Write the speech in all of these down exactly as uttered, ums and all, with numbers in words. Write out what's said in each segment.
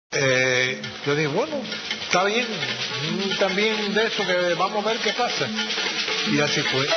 Eh, yo dije, bueno, está bien, también de eso que vamos a ver qué pasa. Y así fue.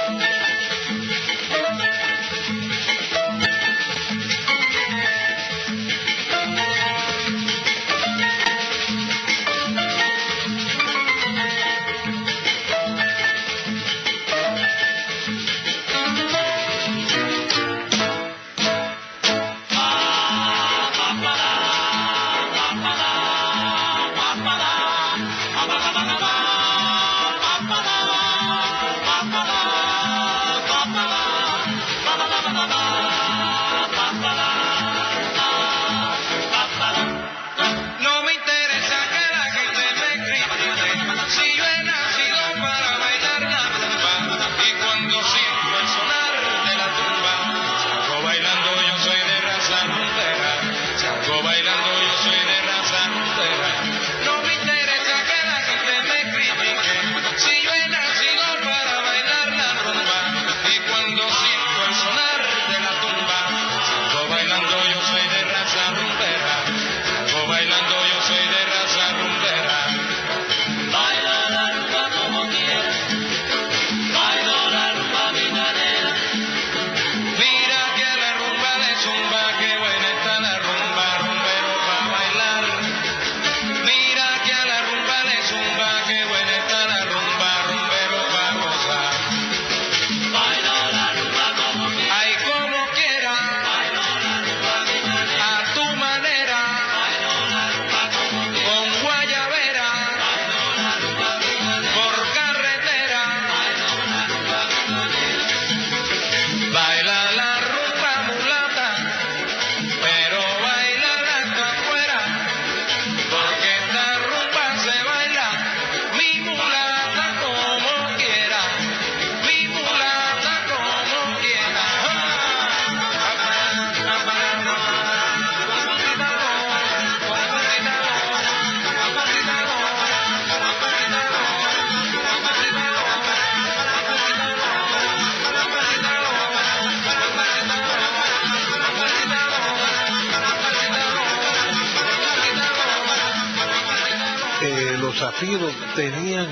Los Zafiros tenían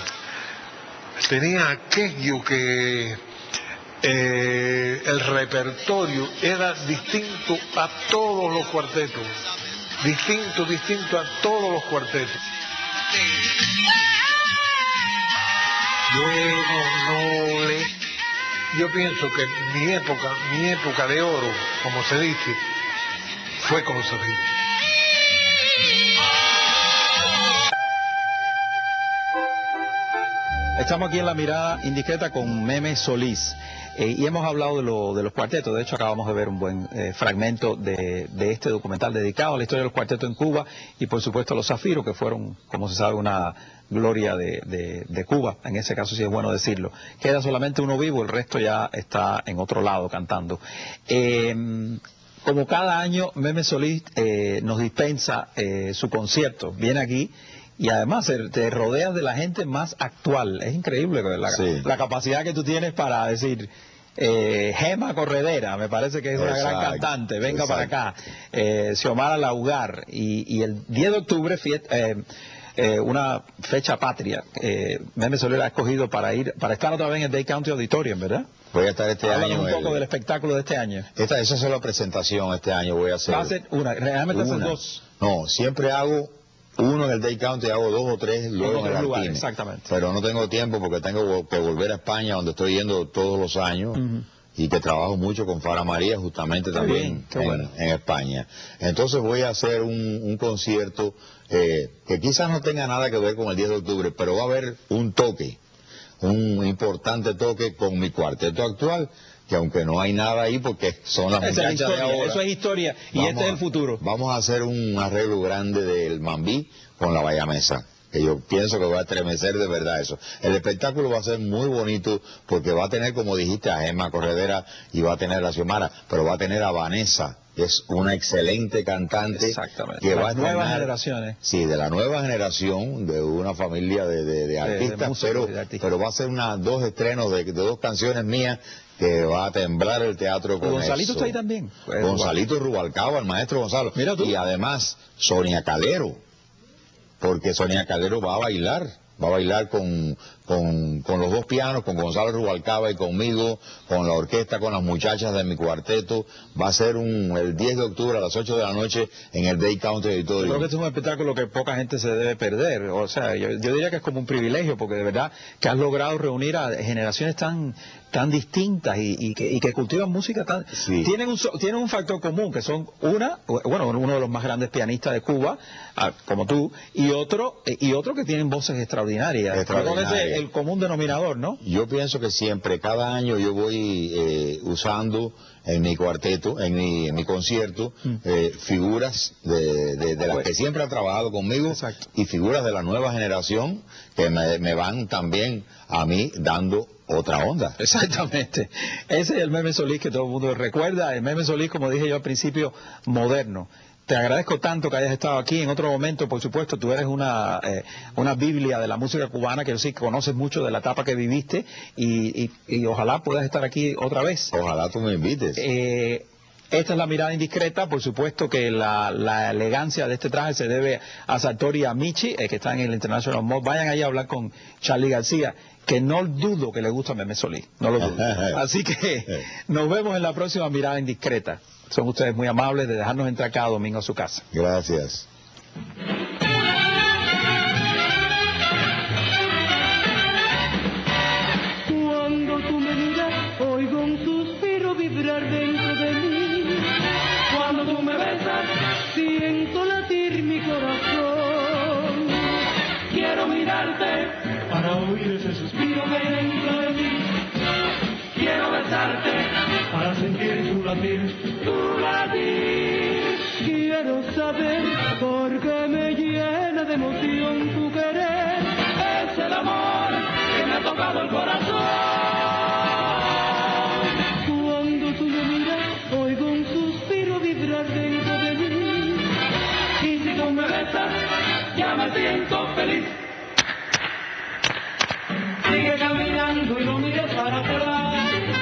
tenían aquello que eh, el repertorio era distinto a todos los cuartetos, distinto, distinto a todos los cuartetos. Yo no, no le, yo pienso que mi época, mi época de oro, como se dice, fue con los Zafiros. Estamos aquí en La Mirada Indiscreta con Meme Solís eh, y hemos hablado de, lo, de los cuartetos. De hecho, acabamos de ver un buen eh, fragmento de, de este documental dedicado a la historia de los cuartetos en Cuba y, por supuesto, a los Zafiros, que fueron, como se sabe, una gloria de, de, de Cuba. En ese caso sí es bueno decirlo. Queda solamente uno vivo, el resto ya está en otro lado cantando. Eh, como cada año, Meme Solís eh, nos dispensa eh, su concierto. Viene aquí. Y además te rodeas de la gente más actual. Es increíble la, sí. la capacidad que tú tienes para decir, eh, Gema Corredera, me parece que es una exacto, gran cantante, venga exacto. para acá, eh, Xiomara Laugar, y, y el diez de octubre, fiesta, eh, eh, una fecha patria, eh, Meme Solís ha escogido para ir, para estar otra vez en el Dade County Auditorium, ¿verdad? Voy a estar este Háblanos año. un poco el... del espectáculo de este año. Esta, esa es la presentación este año, voy a hacer. Va a ser una, realmente una. hacen dos. No, siempre hago uno en el Dade County, hago dos o tres luego en el lugar, Artime. Exactamente. Pero no tengo tiempo porque tengo que volver a España, donde estoy yendo todos los años, uh-huh. y que trabajo mucho con Fara María, justamente qué también bien, en, bueno. en España. Entonces voy a hacer un, un concierto eh, que quizás no tenga nada que ver con el diez de octubre, pero va a haber un toque, un importante toque con mi cuarteto actual, que aunque no hay nada ahí porque son las Esa muchachas historia, de ahora. Eso es historia y vamos este es el futuro. A, vamos a hacer un arreglo grande del Mambí con la Bayamesa, que yo pienso que va a estremecer de verdad eso. El espectáculo va a ser muy bonito porque va a tener, como dijiste, a Gema Corredera y va a tener a Xiomara, pero va a tener a Vanessa es una excelente cantante. Exactamente. Que Las va a nuevas estrenar, generaciones. Sí, de la nueva generación, de una familia de, de, de artistas, de músicos pero, y de artistas. pero va a ser una, dos estrenos de, de dos canciones mías que va a temblar el teatro con Gonzalito eso. está ahí también. Pues, Gonzalito Rubalcaba, el maestro Gonzalo. Mira tú. Y además Sonia Calero, porque Sonia Calero va a bailar. Va a bailar con, con, con los dos pianos, con Gonzalo Rubalcaba y conmigo, con la orquesta, con las muchachas de mi cuarteto. Va a ser un, el diez de octubre a las ocho de la noche en el Day Country Auditorium. Creo que este es un espectáculo que poca gente se debe perder. O sea, yo, yo diría que es como un privilegio, porque de verdad que has logrado reunir a generaciones tan tan distintas y, y, que, y que cultivan música tan... Sí. Tienen un, tienen un factor común, que son una, bueno, uno de los más grandes pianistas de Cuba, como tú, y otro y otro que tienen voces extraordinarias. Extraordinarias. Creo que ese es el común denominador, ¿no? Yo pienso que siempre, cada año yo voy eh, usando en mi cuarteto, en mi, en mi concierto, mm. eh, figuras de, de, de las pues, que siempre han trabajado conmigo. Exacto. Y figuras de la nueva generación que me, me van también a mí dando otra onda. Exactamente. Ese es el Meme Solís que todo el mundo recuerda. El Meme Solís, como dije yo al principio, moderno. Te agradezco tanto que hayas estado aquí. En otro momento, por supuesto, tú eres una eh, una biblia de la música cubana, que yo sí conoces mucho de la etapa que viviste y, y, y ojalá puedas estar aquí otra vez. Ojalá tú me invites. Eh, Esta es la mirada indiscreta. Por supuesto que la, la elegancia de este traje se debe a Sartori y a Michi, eh, que están en el International Mall. Vayan ahí a hablar con Charly García, que no dudo que le gusta a Meme Solís, no lo dudo. Así que nos vemos en la próxima mirada indiscreta. Son ustedes muy amables de dejarnos entrar cada domingo a su casa. Gracias. Cuando tú me miras, oigo un suspiro vibrar dentro de mí. Cuando tú me besas, siento latir mi corazón. Quiero mirarte para oír ese suspiro dentro de mí. Quiero besarte para sentir tu latir, tu latir. Quiero saber por qué me llena de emoción tu querer. Es el amor que me ha tocado el corazón. Cuando tú me miras, oigo un suspiro vibrar dentro de mí. Y si tú me besas, ya me siento feliz. Sigue caminando y no mires para atrás.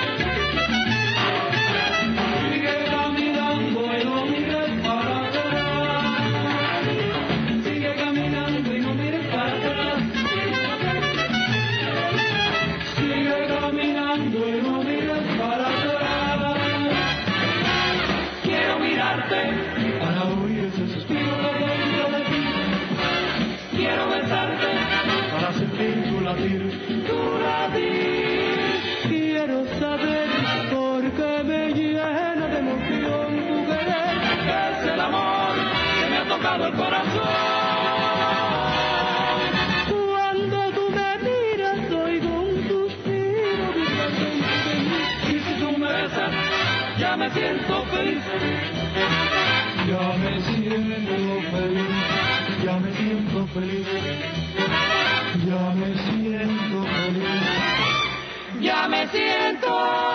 Sigue caminando y no mires para atrás. Sigue caminando y no mires para atrás. Sigue caminando y no mires para atrás. Quiero mirarte para oír ese suspiro dentro de ti. Quiero besarte para sentir tu latir. Quiero saber por qué me llena de emoción tu querer. Es el amor que me ha tocado el corazón. Cuando tú me miras, oigo un suspiro vibrante de mí. Y si tú me besas, ya me siento feliz. Ya me siento feliz. Ya me siento feliz. Ya me siento feliz. Ya me siento